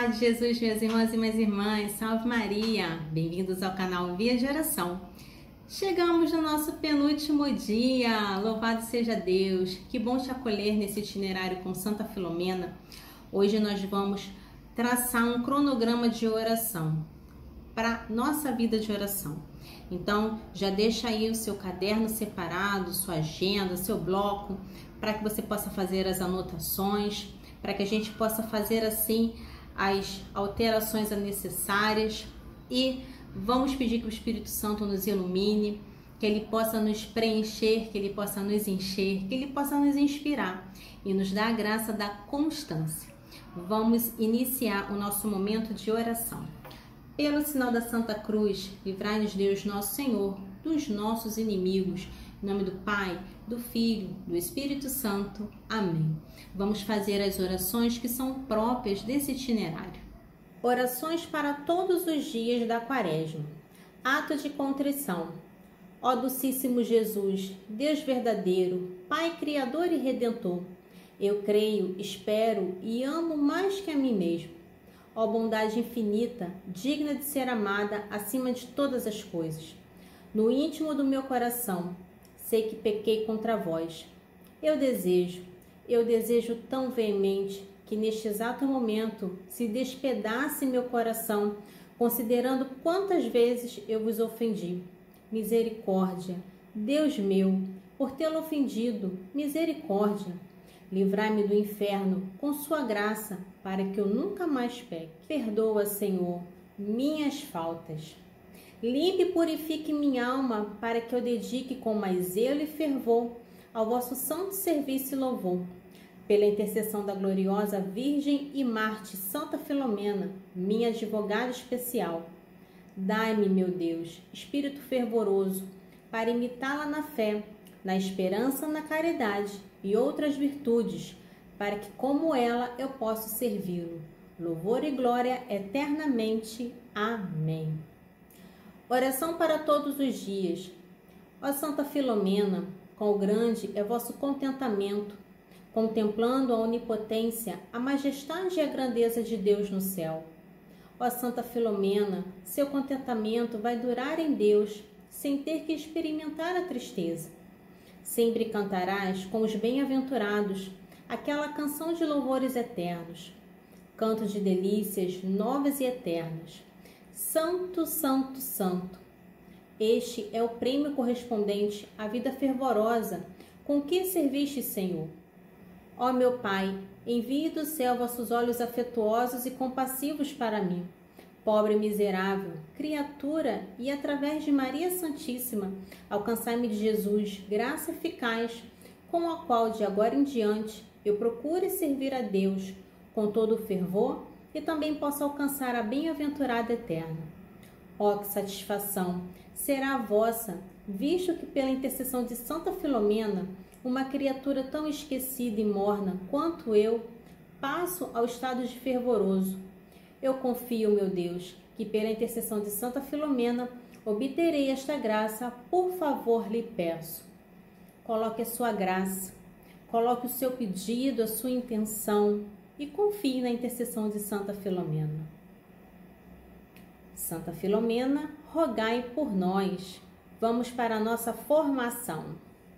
paz de Jesus, meus irmãos e minhas irmãs, salve Maria! Bem-vindos ao canal Via de Oração. Chegamos no nosso penúltimo dia, louvado seja Deus! Que bom te acolher nesse itinerário com Santa Filomena. Hoje nós vamos traçar um cronograma de oração para nossa vida de oração. Então, já deixa aí o seu caderno separado, sua agenda, seu bloco, para que você possa fazer as anotações, para que a gente possa fazer assim as alterações necessárias e vamos pedir que o Espírito Santo nos ilumine, que ele possa nos preencher, que ele possa nos encher, que ele possa nos inspirar e nos dar a graça da constância. Vamos iniciar o nosso momento de oração. Pelo sinal da Santa Cruz, livrai-nos Deus nosso Senhor dos nossos inimigos. Em nome do Pai, do Filho, do Espírito Santo. Amém. Vamos fazer as orações que são próprias desse itinerário. Orações para todos os dias da Quaresma. Ato de contrição. Ó Docíssimo Jesus, Deus verdadeiro, Pai Criador e Redentor, eu creio, espero e amo mais que a mim mesmo. Ó bondade infinita, digna de ser amada acima de todas as coisas. No íntimo do meu coração, sei que pequei contra vós. Eu desejo tão veemente que neste exato momento se despedace meu coração, considerando quantas vezes eu vos ofendi. Misericórdia, Deus meu, por tê-lo ofendido, misericórdia. Livrai-me do inferno com sua graça, para que eu nunca mais peque. Perdoa, Senhor, minhas faltas. Limpe e purifique minha alma, para que eu dedique com mais zelo e fervor ao vosso santo serviço e louvor. Pela intercessão da gloriosa Virgem e Mártir Santa Filomena, minha advogada especial, dai-me, meu Deus, espírito fervoroso, para imitá-la na fé, na esperança, na caridade e outras virtudes, para que, como ela, eu possa servi-lo. Louvor e glória eternamente. Amém. Oração para todos os dias. Ó Santa Filomena, quão grande é vosso contentamento, contemplando a onipotência, a majestade e a grandeza de Deus no céu. Ó Santa Filomena, seu contentamento vai durar em Deus, sem ter que experimentar a tristeza. Sempre cantarás com os bem-aventurados aquela canção de louvores eternos, canto de delícias novas e eternas. Santo, Santo, Santo. Este é o prêmio correspondente à vida fervorosa com que serviste, Senhor. Ó meu Pai, envie do céu vossos olhos afetuosos e compassivos para mim, pobre e miserável, criatura, e através de Maria Santíssima, alcançai-me de Jesus, graça eficaz, com a qual de agora em diante eu procure servir a Deus com todo o fervor e também possa alcançar a bem-aventurada eterna. Ó, que satisfação será a vossa, visto que pela intercessão de Santa Filomena, uma criatura tão esquecida e morna quanto eu, passo ao estado de fervoroso. Eu confio, meu Deus, que pela intercessão de Santa Filomena obterei esta graça, por favor lhe peço. Coloque a sua graça, coloque o seu pedido, a sua intenção e confie na intercessão de Santa Filomena. Santa Filomena, rogai por nós. Vamos para a nossa formação.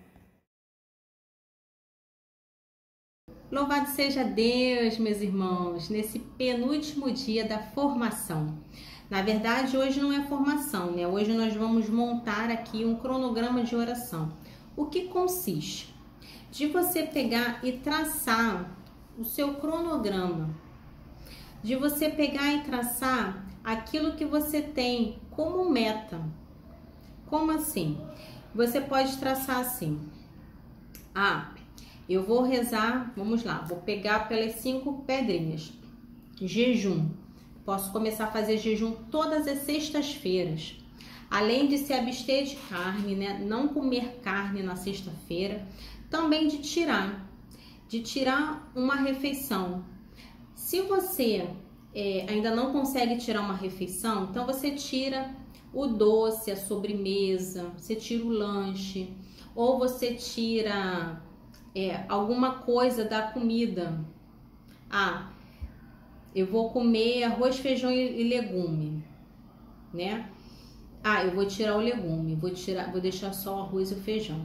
Louvado seja Deus, meus irmãos, nesse penúltimo dia da formação. Na verdade, hoje não é formação, né? Hoje nós vamos montar aqui um cronograma de oração. O que consiste? De você pegar e traçar o seu cronograma. De você pegar e traçar aquilo que você tem como meta. Como assim? Você pode traçar assim. Eu vou rezar, vamos lá, vou pegar pelas 5 pedrinhas. Jejum. Posso começar a fazer jejum todas as sextas-feiras. Além de se abster de carne, né? Não comer carne na sexta-feira. Também de tirar uma refeição. Se você ainda não consegue tirar uma refeição, então você tira o doce, a sobremesa, você tira o lanche, ou você tira alguma coisa da comida. eu vou comer arroz, feijão e legume, né? Ah, eu vou tirar o legume, vou deixar só o arroz e o feijão.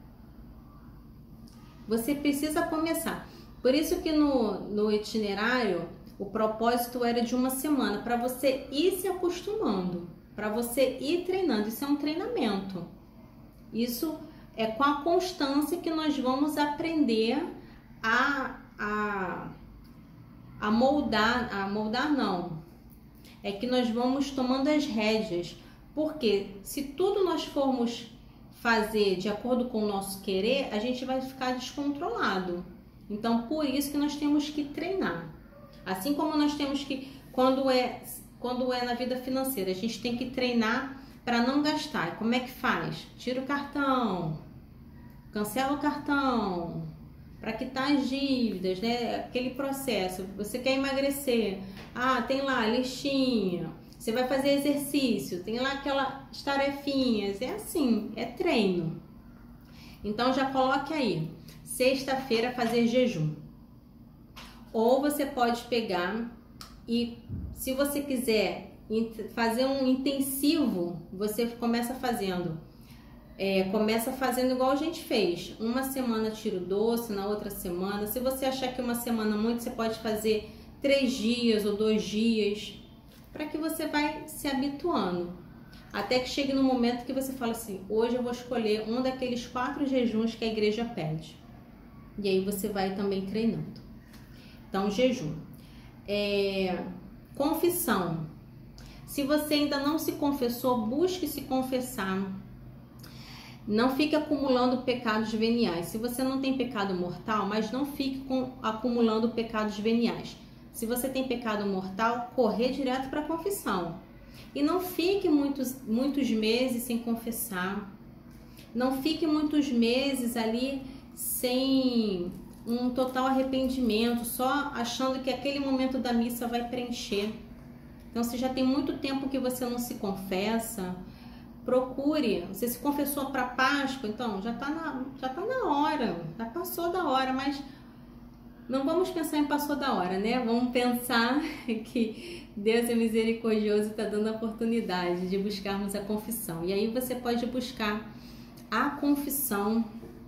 Você precisa começar. Por isso que no itinerário, o propósito era de uma semana, para você ir se acostumando, para você ir treinando. Isso é um treinamento. Isso é com a constância que nós vamos aprender a moldar não. É que nós vamos tomando as rédeas. Porque se tudo nós formos fazer de acordo com o nosso querer, a gente vai ficar descontrolado. Então, por isso que nós temos que treinar. Assim como nós temos que, quando é na vida financeira, a gente tem que treinar para não gastar. Como é que faz? Tira o cartão, cancela o cartão, para quitar as dívidas, né? Aquele processo. Você quer emagrecer? Ah, tem lá a listinha. Você vai fazer exercício, tem lá aquelas tarefinhas, é assim, é treino. Então já coloque aí, sexta-feira fazer jejum. Ou você pode pegar e, se você quiser fazer um intensivo, você começa fazendo igual a gente fez. Uma semana tira o doce, na outra semana. Se você achar que uma semana muito, você pode fazer 3 dias ou 2 dias. Para que você vai se habituando, até que chegue no momento que você fala assim, hoje eu vou escolher um daqueles 4 jejuns que a igreja pede. E aí você vai também treinando. Então, jejum. Confissão. Se você ainda não se confessou, busque se confessar. Não fique acumulando pecados veniais. Se você não tem pecado mortal, mas não fique acumulando pecados veniais. Se você tem pecado mortal, correr direto para a confissão. E não fique muitos meses sem confessar. Não fique muitos meses ali sem um total arrependimento, só achando que aquele momento da missa vai preencher. Então, se já tem muito tempo que você não se confessa, procure. Você se confessou para Páscoa, então já tá na hora, já passou da hora, mas não vamos pensar em passou da hora, né? Vamos pensar que Deus é misericordioso e está dando a oportunidade de buscarmos a confissão. E aí você pode buscar a confissão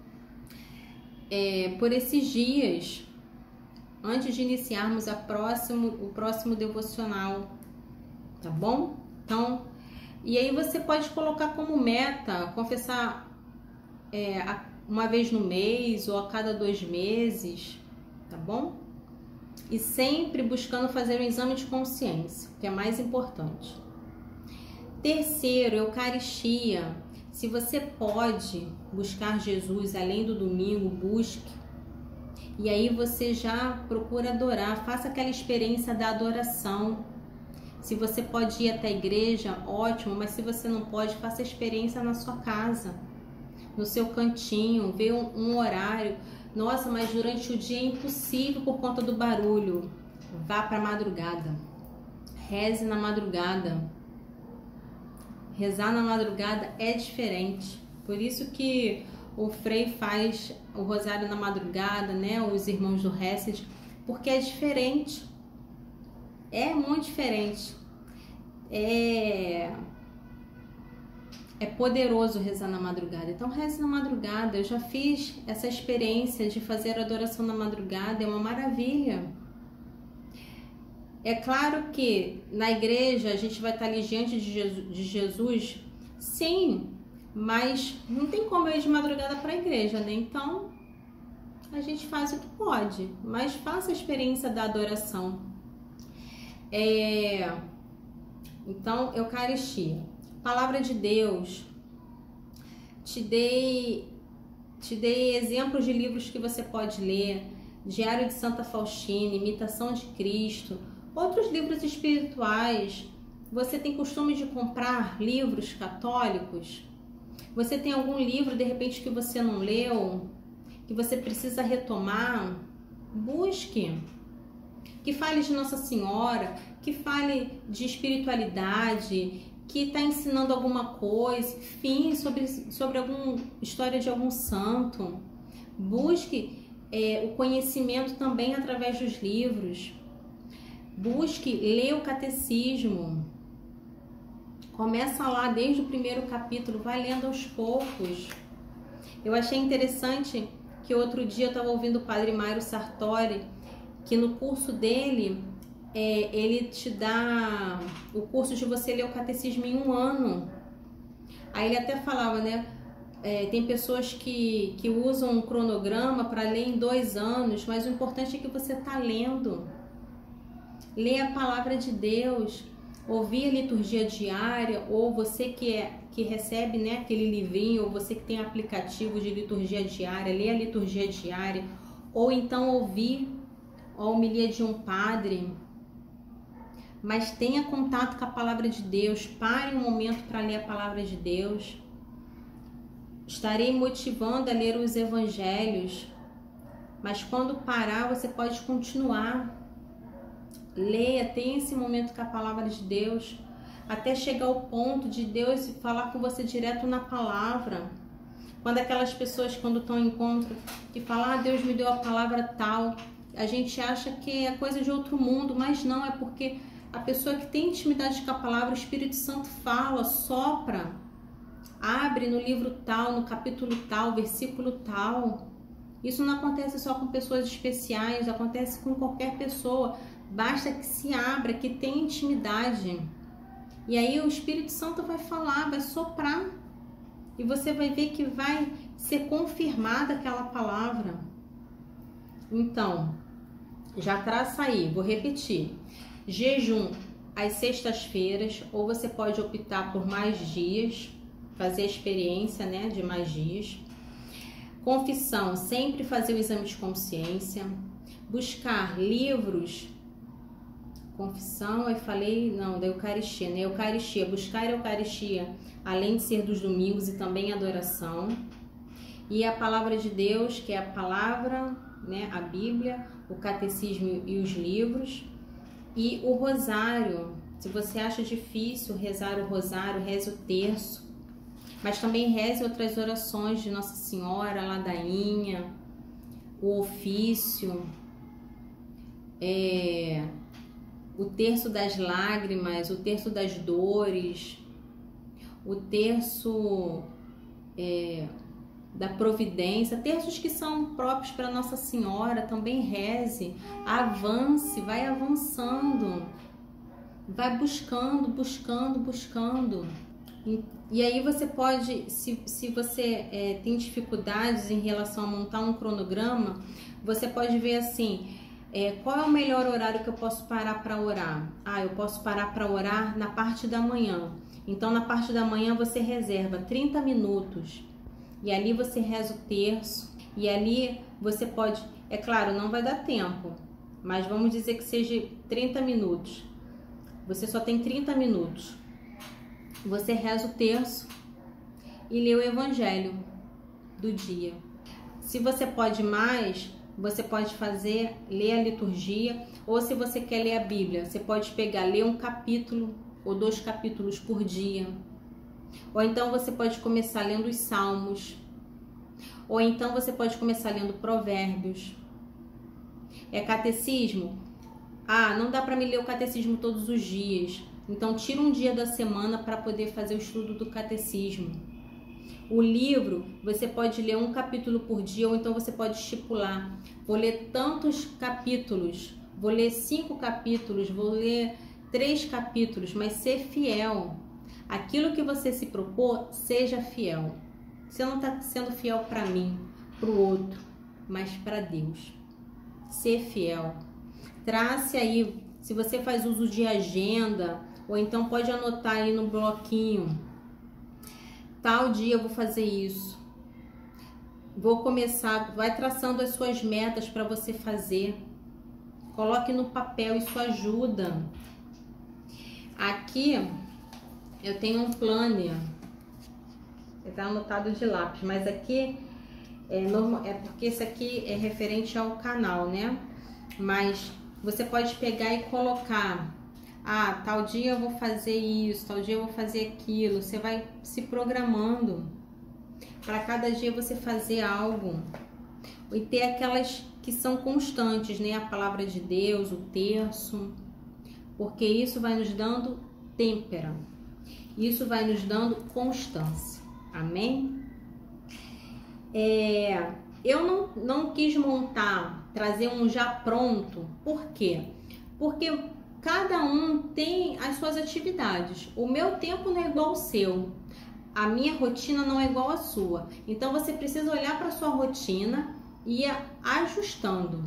por esses dias, antes de iniciarmos o próximo devocional, tá bom? Então, e aí você pode colocar como meta confessar uma vez no mês ou a cada 2 meses, tá bom? E sempre buscando fazer um exame de consciência, que é mais importante. Terceiro, Eucaristia. Se você pode buscar Jesus além do domingo, busque. E aí você já procura adorar, faça aquela experiência da adoração. Se você pode ir até a igreja, ótimo, mas se você não pode, faça a experiência na sua casa, no seu cantinho, vê um horário. Nossa, mas durante o dia é impossível por conta do barulho. Vá para a madrugada. Reze na madrugada. Rezar na madrugada é diferente. Por isso que o Frei faz o rosário na madrugada, né? Os irmãos do Hesed, porque é diferente. É muito diferente. É poderoso rezar na madrugada. Então reze na madrugada. Eu já fiz essa experiência de fazer adoração na madrugada, é uma maravilha. É claro que na igreja a gente vai estar ali diante de Jesus, sim, mas não tem como eu ir de madrugada para a igreja, né? Então a gente faz o que pode, mas faça a experiência da adoração. Então, Eucaristia. Palavra de Deus, te dei exemplos de livros que você pode ler, Diário de Santa Faustina, Imitação de Cristo, outros livros espirituais. Você tem costume de comprar livros católicos? Você tem algum livro, de repente, que você não leu, que você precisa retomar? Busque. Que fale de Nossa Senhora, que fale de espiritualidade, que está ensinando alguma coisa, enfim, sobre alguma história de algum santo. Busque o conhecimento também através dos livros. Busque ler o catecismo. Começa lá desde o primeiro capítulo, vai lendo aos poucos. Eu achei interessante que outro dia eu estava ouvindo o padre Mário Sartori, que no curso dele, ele te dá o curso de você ler o catecismo em 1 ano. Aí ele até falava, né? Tem pessoas que usam um cronograma para ler em 2 anos, mas o importante é que você está lendo. Lê a palavra de Deus, ouvir a liturgia diária, ou você que recebe, né, aquele livrinho, ou você que tem aplicativo de liturgia diária, lê a liturgia diária, ou então ouvir a homilia de um padre. Mas tenha contato com a palavra de Deus, pare um momento para ler a palavra de Deus. Estarei motivando a ler os evangelhos, mas quando parar você pode continuar. Leia, tenha esse momento com a palavra de Deus, até chegar ao ponto de Deus falar com você direto na palavra. Quando aquelas pessoas, quando estão em encontro, que falam, Deus me deu a palavra tal, a gente acha que é coisa de outro mundo, mas não, é porque a pessoa que tem intimidade com a palavra, o Espírito Santo fala, sopra, abre no livro tal, no capítulo tal, versículo tal. Isso não acontece só com pessoas especiais, acontece com qualquer pessoa. Basta que se abra, que tenha intimidade. E aí o Espírito Santo vai falar, vai soprar. E você vai ver que vai ser confirmada aquela palavra. Então, já traça aí, vou repetir. Jejum às sextas-feiras, ou você pode optar por mais dias, fazer a experiência, né, de mais dias. Confissão, sempre fazer o exame de consciência. Buscar livros. Confissão, eu falei, não, da Eucaristia, né? Eucaristia, buscar a Eucaristia, além de ser dos domingos e também adoração. E a palavra de Deus, que é a palavra, né? A Bíblia, o catecismo e os livros. E o rosário, se você acha difícil rezar o rosário, reze o terço. Mas também reze outras orações de Nossa Senhora, a ladainha, o ofício, o terço das lágrimas, o terço das dores, o terço da providência, terços que são próprios para Nossa Senhora, também reze, avance, vai avançando, vai buscando, buscando, buscando. E aí você pode, se você tem dificuldades em relação a montar um cronograma, você pode ver assim, qual é o melhor horário que eu posso parar para orar? Eu posso parar para orar na parte da manhã. Então, na parte da manhã você reserva 30 minutos. E ali você reza o terço. E ali você pode, é claro, não vai dar tempo, mas vamos dizer que seja 30 minutos. Você só tem 30 minutos. Você reza o terço e lê o evangelho do dia. Se você pode mais, você pode ler a liturgia, ou se você quer ler a Bíblia, você pode ler um capítulo ou 2 capítulos por dia. Ou então você pode começar lendo os Salmos. Ou então você pode começar lendo Provérbios. Catecismo? Não dá para me ler o catecismo todos os dias. Então tira um dia da semana para poder fazer o estudo do catecismo. O livro, você pode ler um capítulo por dia, ou então você pode estipular. Vou ler tantos capítulos, vou ler 5 capítulos, vou ler 3 capítulos, mas ser fiel. Aquilo que você se propor, seja fiel. Você não está sendo fiel para mim, para o outro, mas para Deus. Ser fiel. Trace aí, se você faz uso de agenda, ou então pode anotar aí no bloquinho. Tal dia eu vou fazer isso. Vou começar, vai traçando as suas metas para você fazer. Coloque no papel, isso ajuda. Aqui eu tenho um planner. Está anotado de lápis, mas aqui é porque esse aqui é referente ao canal, né? Mas você pode pegar e colocar, tal dia eu vou fazer isso, tal dia eu vou fazer aquilo. Você vai se programando para cada dia você fazer algo. E ter aquelas que são constantes, né? A palavra de Deus, o terço. porque isso vai nos dando têmpera, isso vai nos dando constância. Amém? Eu não quis trazer um já pronto. Por quê? Porque cada um tem as suas atividades. O meu tempo não é igual ao seu. A minha rotina não é igual à sua. Então você precisa olhar para a sua rotina e ir ajustando.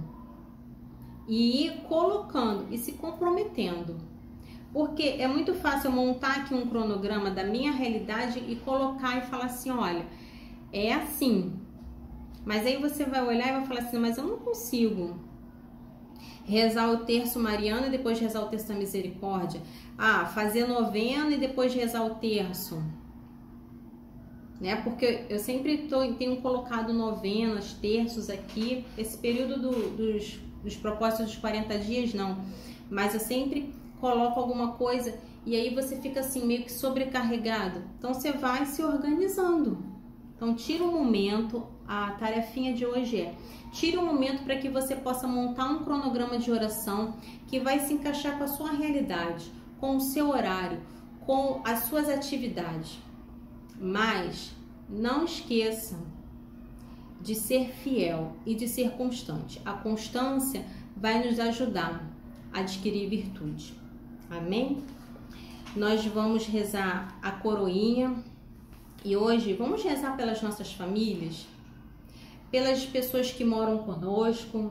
E ir colocando e se comprometendo. Porque é muito fácil eu montar aqui um cronograma da minha realidade e colocar e falar assim, olha, é assim. Mas aí você vai olhar e vai falar assim, mas eu não consigo rezar o terço mariano e depois rezar o terço da misericórdia. Fazer novena e depois rezar o terço. Né? Porque eu sempre tenho colocado novenas, terços aqui. Esse período dos propósitos dos 40 dias, não. Mas eu sempre coloco alguma coisa e aí você fica assim meio que sobrecarregado. Então você vai se organizando. Então tira um momento, a tarefinha de hoje tire um momento para que você possa montar um cronograma de oração que vai se encaixar com a sua realidade, com o seu horário, com as suas atividades. Mas não esqueça de ser fiel e de ser constante. A constância vai nos ajudar a adquirir virtude. Amém? Nós vamos rezar a coroinha e hoje vamos rezar pelas nossas famílias, pelas pessoas que moram conosco,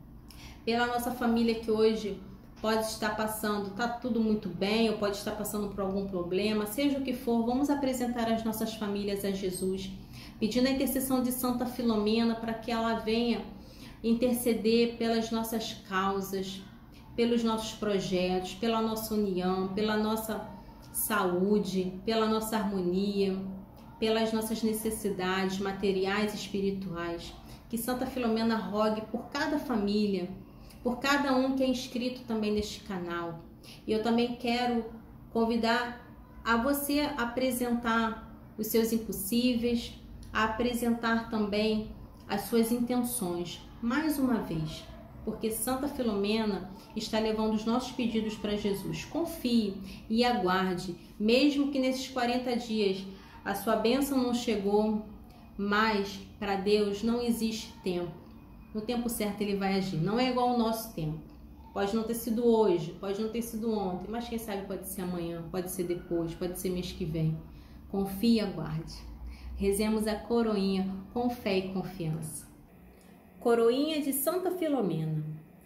pela nossa família que hoje pode estar passando, tá tudo muito bem, ou pode estar passando por algum problema, seja o que for, vamos apresentar as nossas famílias a Jesus, pedindo a intercessão de Santa Filomena para que ela venha interceder pelas nossas causas, pelos nossos projetos, pela nossa união, pela nossa saúde, pela nossa harmonia, pelas nossas necessidades materiais e espirituais. Que Santa Filomena rogue por cada família, por cada um que é inscrito também neste canal. E eu também quero convidar a você a apresentar os seus impossíveis, a apresentar também as suas intenções, mais uma vez, porque Santa Filomena está levando os nossos pedidos para Jesus. Confie e aguarde, mesmo que nesses 40 dias a sua bênção não chegou, mas para Deus não existe tempo. No tempo certo Ele vai agir, não é igual ao nosso tempo. Pode não ter sido hoje, pode não ter sido ontem, mas quem sabe pode ser amanhã, pode ser depois, pode ser mês que vem. Confie e aguarde. Rezemos a coroinha com fé e confiança. Coroinha de Santa Filomena.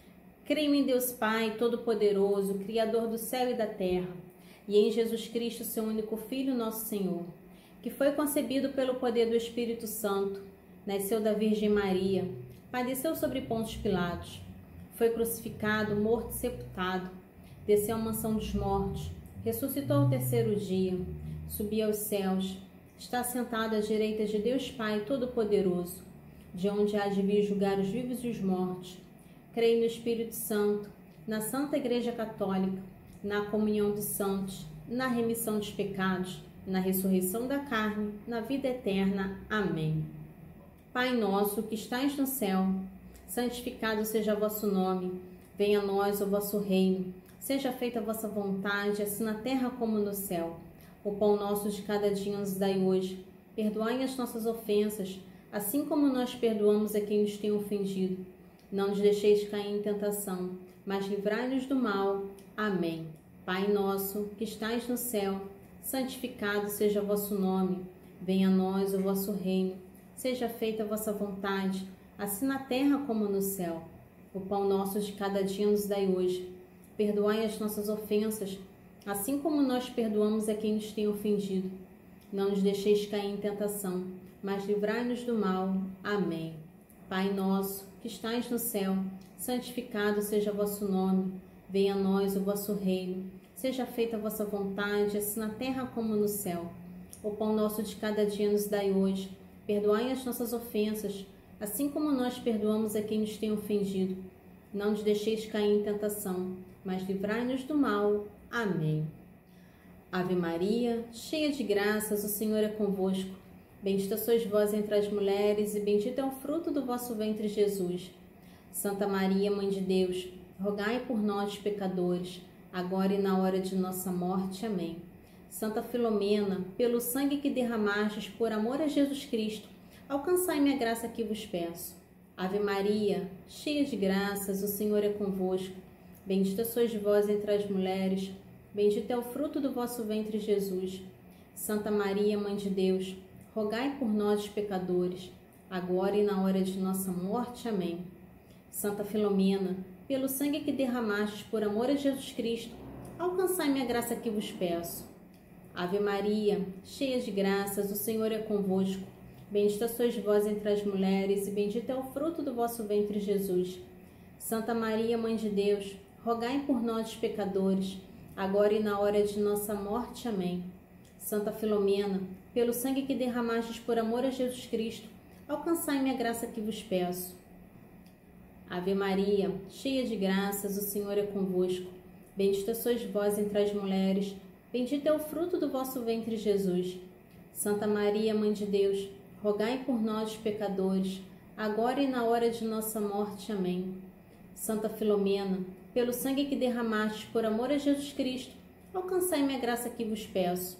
Creio em Deus Pai Todo-Poderoso, Criador do céu e da terra, e em Jesus Cristo, seu único Filho, nosso Senhor, que foi concebido pelo poder do Espírito Santo, nasceu da Virgem Maria, padeceu sobre Pôncio Pilatos, foi crucificado, morto e sepultado, desceu à mansão dos mortos, ressuscitou ao terceiro dia, subiu aos céus, está sentado à direita de Deus Pai Todo-Poderoso, de onde há de vir julgar os vivos e os mortos. Creio no Espírito Santo, na Santa Igreja Católica, na comunhão dos santos, na remissão dos pecados, na ressurreição da carne, na vida eterna. Amém. Pai nosso que estais no céu, santificado seja o vosso nome. Venha a nós o vosso reino. Seja feita a vossa vontade, assim na terra como no céu. O pão nosso de cada dia nos dai hoje. Perdoai as nossas ofensas, assim como nós perdoamos a quem nos tem ofendido. Não nos deixeis cair em tentação, mas livrai-nos do mal. Amém. Pai nosso, que estais no céu, santificado seja o vosso nome. Venha a nós o vosso reino. Seja feita a vossa vontade, assim na terra como no céu. O pão nosso de cada dia nos dai hoje. Perdoai as nossas ofensas, assim como nós perdoamos a quem nos tem ofendido. Não nos deixeis cair em tentação, mas livrai-nos do mal. Amém. Pai nosso, que estais no céu, santificado seja o vosso nome. Venha a nós o vosso reino. Seja feita a vossa vontade, assim na terra como no céu. O pão nosso de cada dia nos dai hoje. Perdoai as nossas ofensas, assim como nós perdoamos a quem nos tem ofendido. Não nos deixeis cair em tentação, mas livrai-nos do mal. Amém. Ave Maria, cheia de graças, o Senhor é convosco. Bendita sois vós entre as mulheres, e bendito é o fruto do vosso ventre, Jesus. Santa Maria, Mãe de Deus, rogai por nós, pecadores, agora e na hora de nossa morte. Amém. Santa Filomena, pelo sangue que derramastes por amor a Jesus Cristo, alcançai-me a graça que vos peço. Ave Maria, cheia de graças, o Senhor é convosco. Bendita sois vós entre as mulheres, bendito é o fruto do vosso ventre, Jesus. Santa Maria, Mãe de Deus, rogai por nós, os pecadores, agora e na hora de nossa morte. Amém. Santa Filomena, pelo sangue que derramastes por amor a Jesus Cristo, alcançai-me a graça que vos peço. Ave Maria, cheia de graças, o Senhor é convosco. Bendita sois vós entre as mulheres, e bendito é o fruto do vosso ventre, Jesus. Santa Maria, Mãe de Deus, rogai por nós, os pecadores, agora e na hora de nossa morte. Amém. Santa Filomena, pelo sangue que derramastes por amor a Jesus Cristo, alcançai-me a graça que vos peço. Ave Maria, cheia de graças, o Senhor é convosco. Bendita sois vós entre as mulheres, bendito é o fruto do vosso ventre, Jesus. Santa Maria, Mãe de Deus, rogai por nós, pecadores, agora e na hora de nossa morte. Amém. Santa Filomena, pelo sangue que derramastes por amor a Jesus Cristo, alcançai-me a graça que vos peço.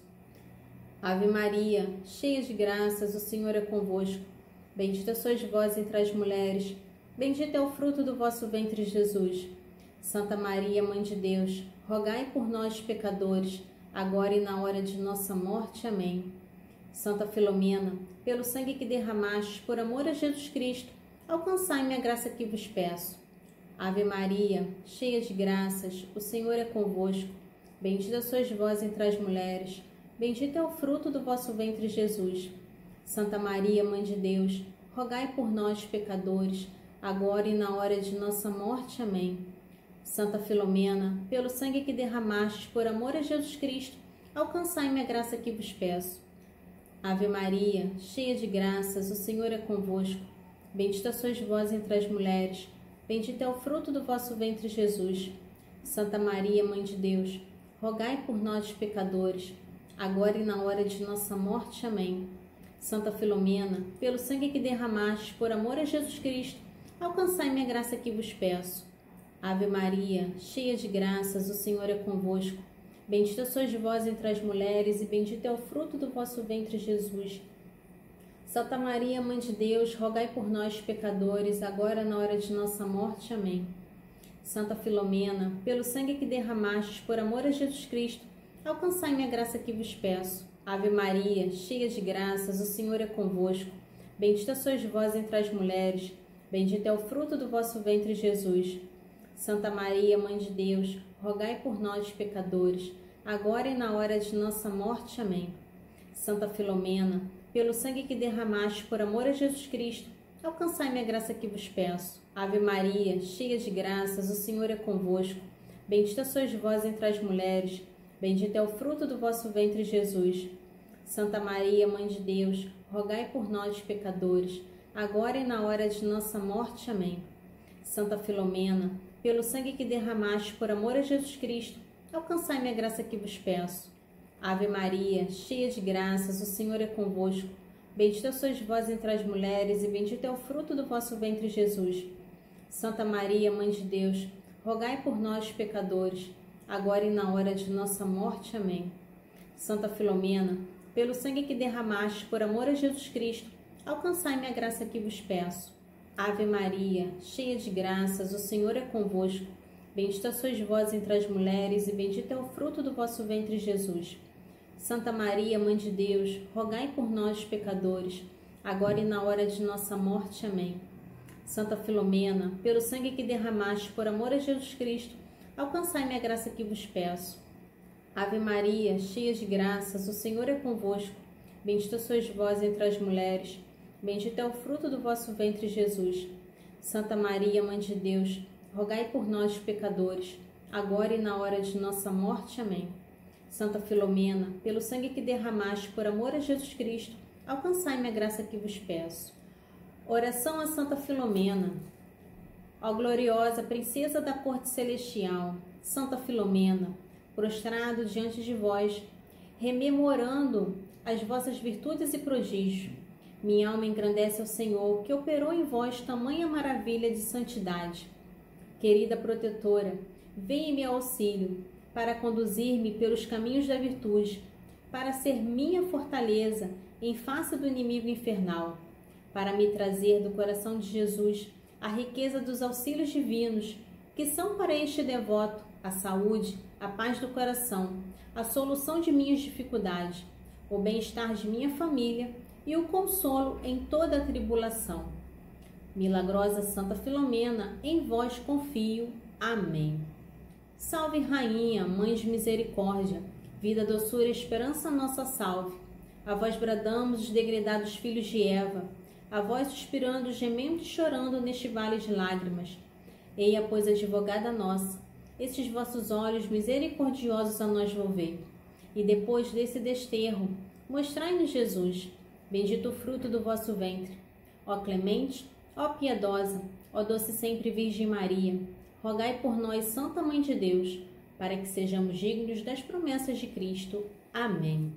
Ave Maria, cheia de graças, o Senhor é convosco. Bendita sois vós entre as mulheres, bendito é o fruto do vosso ventre, Jesus. Santa Maria, Mãe de Deus, rogai por nós, pecadores, agora e na hora de nossa morte. Amém. Santa Filomena, pelo sangue que derramastes por amor a Jesus Cristo, alcançai-me a graça que vos peço. Ave Maria, cheia de graças, o Senhor é convosco. Bendita sois vós entre as mulheres, bendito é o fruto do vosso ventre, Jesus. Santa Maria, Mãe de Deus, rogai por nós, pecadores, agora e na hora de nossa morte. Amém. Santa Filomena, pelo sangue que derramastes por amor a Jesus Cristo, alcançai-me a graça que vos peço. Ave Maria, cheia de graças, o Senhor é convosco. Bendita sois vós entre as mulheres, bendito é o fruto do vosso ventre, Jesus. Santa Maria, Mãe de Deus, rogai por nós, pecadores, agora e na hora de nossa morte. Amém. Santa Filomena, pelo sangue que derramastes por amor a Jesus Cristo, alcançai-me a graça que vos peço. Ave Maria, cheia de graças, o Senhor é convosco. Bendita sois vós entre as mulheres, e bendito é o fruto do vosso ventre, Jesus. Santa Maria, Mãe de Deus, rogai por nós, pecadores, agora e na hora de nossa morte. Amém. Santa Filomena, pelo sangue que derramastes por amor a Jesus Cristo, alcançai-me a graça que vos peço. Ave Maria, cheia de graças, o Senhor é convosco. Bendita sois vós entre as mulheres, bendito é o fruto do vosso ventre, Jesus. Santa Maria, Mãe de Deus, rogai por nós, pecadores, agora e na hora de nossa morte. Amém. Santa Filomena, pelo sangue que derramaste por amor a Jesus Cristo, alcançai-me a graça que vos peço. Ave Maria, cheia de graças, o Senhor é convosco. Bendita sois vós entre as mulheres, bendito é o fruto do vosso ventre, Jesus. Santa Maria, Mãe de Deus, rogai por nós, pecadores, agora e na hora de nossa morte. Amém. Santa Filomena, pelo sangue que derramaste por amor a Jesus Cristo, alcançai-me a graça que vos peço. Ave Maria, cheia de graças, o Senhor é convosco. Bendita sois vós entre as mulheres, e bendito é o fruto do vosso ventre, Jesus. Santa Maria, Mãe de Deus, rogai por nós, pecadores, agora e na hora de nossa morte. Amém. Santa Filomena, pelo sangue que derramaste por amor a Jesus Cristo, alcançai-me a graça que vos peço. Ave Maria, cheia de graças, o Senhor é convosco. Bendita sois vós entre as mulheres, e bendito é o fruto do vosso ventre, Jesus. Santa Maria, Mãe de Deus, rogai por nós, pecadores, agora e na hora de nossa morte. Amém. Santa Filomena, pelo sangue que derramaste por amor a Jesus Cristo, alcançai-me a graça que vos peço. Ave Maria, cheia de graças, o Senhor é convosco. Bendita sois vós entre as mulheres, bendito é o fruto do vosso ventre, Jesus. Santa Maria, Mãe de Deus, rogai por nós, pecadores, agora e na hora de nossa morte. Amém. Santa Filomena, pelo sangue que derramaste por amor a Jesus Cristo, alcançai-me a graça que vos peço. Oração a Santa Filomena. Ó gloriosa princesa da corte celestial, Santa Filomena, prostrado diante de vós, rememorando as vossas virtudes e prodígios, minha alma engrandece ao Senhor, que operou em vós tamanha maravilha de santidade. Querida protetora, venha em meu auxílio, para conduzir-me pelos caminhos da virtude, para ser minha fortaleza em face do inimigo infernal, para me trazer do coração de Jesus a riqueza dos auxílios divinos, que são para este devoto a saúde, a paz do coração, a solução de minhas dificuldades, o bem-estar de minha família e o consolo em toda a tribulação. Milagrosa Santa Filomena, em vós confio. Amém. Salve, Rainha, Mãe de Misericórdia, vida, doçura e esperança nossa salve. A vós bradamos os degredados filhos de Eva, a vós suspirando, gemendo e chorando neste vale de lágrimas. Eia, pois, advogada nossa, estes vossos olhos misericordiosos a nós volvei. E depois desse desterro, mostrai-nos Jesus, bendito o fruto do vosso ventre. Ó clemente, ó piedosa, ó doce sempre Virgem Maria, rogai por nós, Santa Mãe de Deus, para que sejamos dignos das promessas de Cristo. Amém.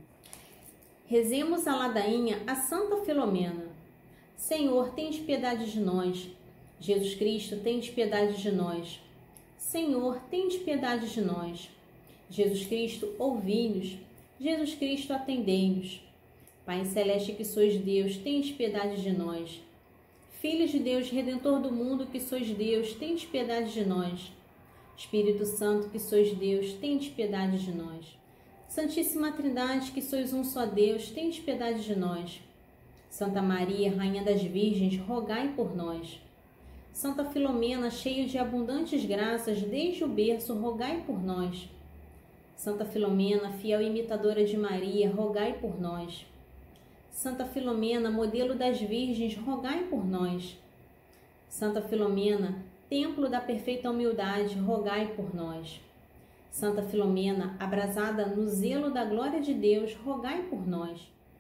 Rezemos a ladainha a Santa Filomena. Senhor, tende piedade de nós. Jesus Cristo, tende piedade de nós. Senhor, tende piedade de nós. Jesus Cristo, ouvi-nos. Jesus Cristo, atendei-nos. Pai celeste que sois Deus, tende piedade de nós. Filho de Deus, Redentor do mundo, que sois Deus, tende piedade de nós. Espírito Santo, que sois Deus, tende piedade de nós. Santíssima Trindade, que sois um só Deus, tende piedade de nós. Santa Maria, Rainha das Virgens, rogai por nós. Santa Filomena, cheia de abundantes graças, desde o berço, rogai por nós. Santa Filomena, fiel imitadora de Maria, rogai por nós. Santa Filomena, modelo das virgens, rogai por nós. Santa Filomena, templo da perfeita humildade, rogai por nós. Santa Filomena, abrasada no zelo da glória de Deus, rogai por nós.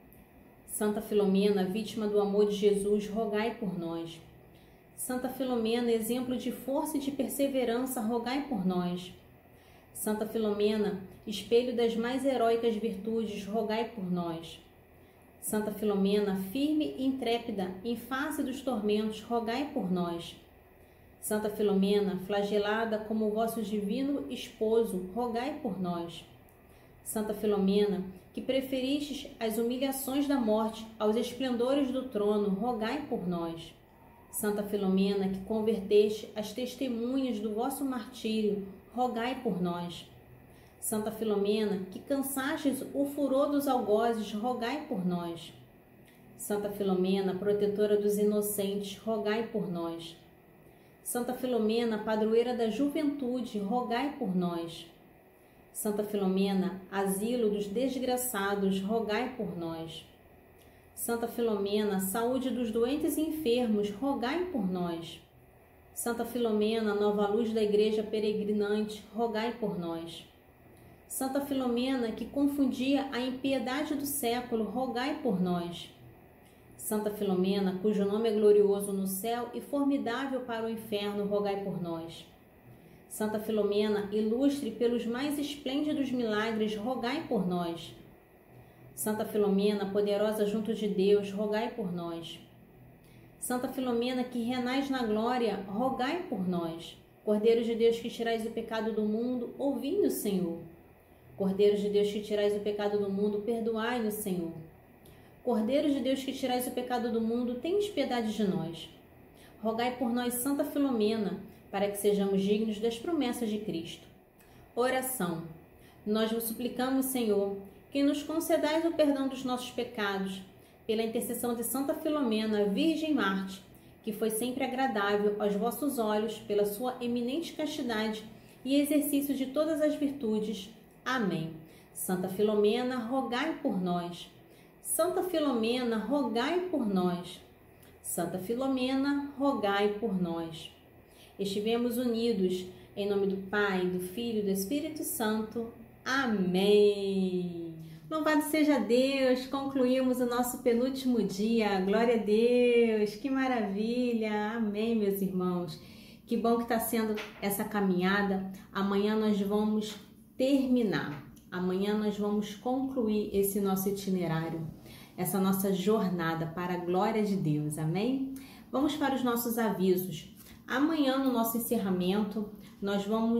Santa Filomena, vítima do amor de Jesus, rogai por nós. Santa Filomena, exemplo de força e de perseverança, rogai por nós. Santa Filomena, espelho das mais heróicas virtudes, rogai por nós. Santa Filomena, firme e intrépida em face dos tormentos, rogai por nós. Santa Filomena, flagelada como o vosso divino esposo, rogai por nós. Santa Filomena, que preferistes as humilhações da morte aos esplendores do trono, rogai por nós. Santa Filomena, que converteste as testemunhas do vosso martírio, rogai por nós. Santa Filomena, que cansastes o furor dos algozes, rogai por nós. Santa Filomena, protetora dos inocentes, rogai por nós. Santa Filomena, padroeira da juventude, rogai por nós. Santa Filomena, asilo dos desgraçados, rogai por nós. Santa Filomena, saúde dos doentes e enfermos, rogai por nós. Santa Filomena, nova luz da Igreja peregrinante, rogai por nós. Santa Filomena, que confundia a impiedade do século, rogai por nós. Santa Filomena, cujo nome é glorioso no céu e formidável para o inferno, rogai por nós. Santa Filomena, ilustre pelos mais esplêndidos milagres, rogai por nós. Santa Filomena, poderosa junto de Deus, rogai por nós. Santa Filomena, que renais na glória, rogai por nós. Cordeiro de Deus, que tirais o pecado do mundo, ouvi-nos, Senhor. Cordeiro de Deus, que tirais o pecado do mundo, perdoai-nos, Senhor. Cordeiro de Deus, que tirais o pecado do mundo, tendes piedade de nós. Rogai por nós, Santa Filomena, para que sejamos dignos das promessas de Cristo. Oração. Nós vos suplicamos, Senhor, que nos concedais o perdão dos nossos pecados, pela intercessão de Santa Filomena, Virgem Mártir, que foi sempre agradável aos vossos olhos pela sua eminente castidade e exercício de todas as virtudes. Amém. Santa Filomena, rogai por nós. Santa Filomena, rogai por nós. Santa Filomena, rogai por nós. Estivemos unidos em nome do Pai, do Filho e do Espírito Santo. Amém. Louvado seja Deus, concluímos o nosso penúltimo dia. Glória a Deus, que maravilha. Amém, meus irmãos. Que bom que está sendo essa caminhada. Amanhã nós vamos terminar. Amanhã nós vamos concluir esse nosso itinerário, essa nossa jornada para a glória de Deus. Amém? Vamos para os nossos avisos. Amanhã, no nosso encerramento, nós vamos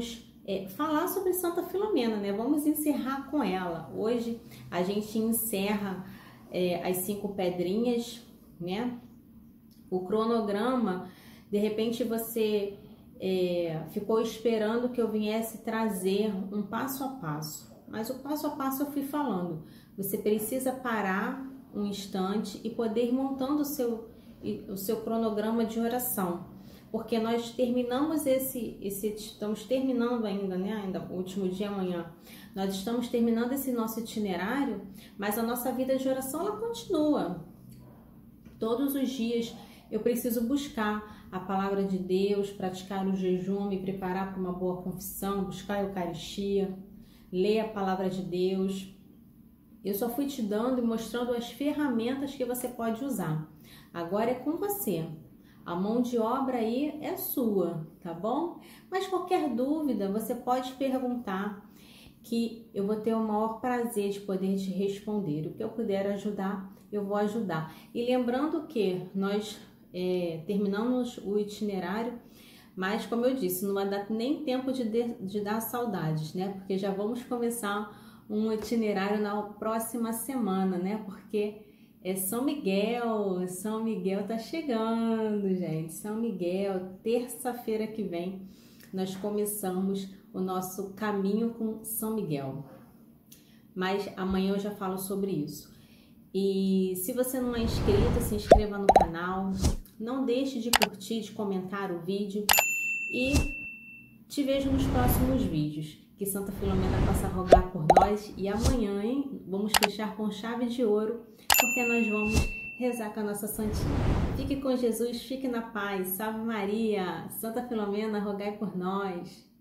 falar sobre Santa Filomena, né? Vamos encerrar com ela. Hoje a gente encerra as 5 pedrinhas, né? O cronograma, de repente você ficou esperando que eu viesse trazer um passo a passo, mas o passo a passo eu fui falando. Você precisa parar um instante e poder ir montando o seu cronograma de oração, porque nós terminamos estamos terminando ainda, né? Ainda o último dia amanhã. Nós estamos terminando esse nosso itinerário, mas a nossa vida de oração ela continua. Todos os dias eu preciso buscar a palavra de Deus, praticar o jejum, me preparar para uma boa confissão, buscar a Eucaristia, ler a palavra de Deus. Eu só fui te dando e mostrando as ferramentas que você pode usar. Agora é com você. A mão de obra aí é sua, tá bom? Mas qualquer dúvida você pode perguntar, que eu vou ter o maior prazer de poder te responder. O que eu puder ajudar, eu vou ajudar. E lembrando que nós terminamos o itinerário, mas como eu disse, não vai dar nem tempo de dar saudades, né? Porque já vamos começar um itinerário na próxima semana, né? Porque São Miguel tá chegando, gente. São Miguel, terça-feira que vem, nós começamos o nosso caminho com São Miguel. Mas amanhã eu já falo sobre isso. E se você não é inscrito, se inscreva no canal. Não deixe de curtir, de comentar o vídeo. E te vejo nos próximos vídeos. Que Santa Filomena possa rogar por nós. E amanhã, hein? Vamos fechar com chave de ouro, porque nós vamos rezar com a nossa santinha. Fique com Jesus, fique na paz. Salve Maria! Santa Filomena, rogai por nós.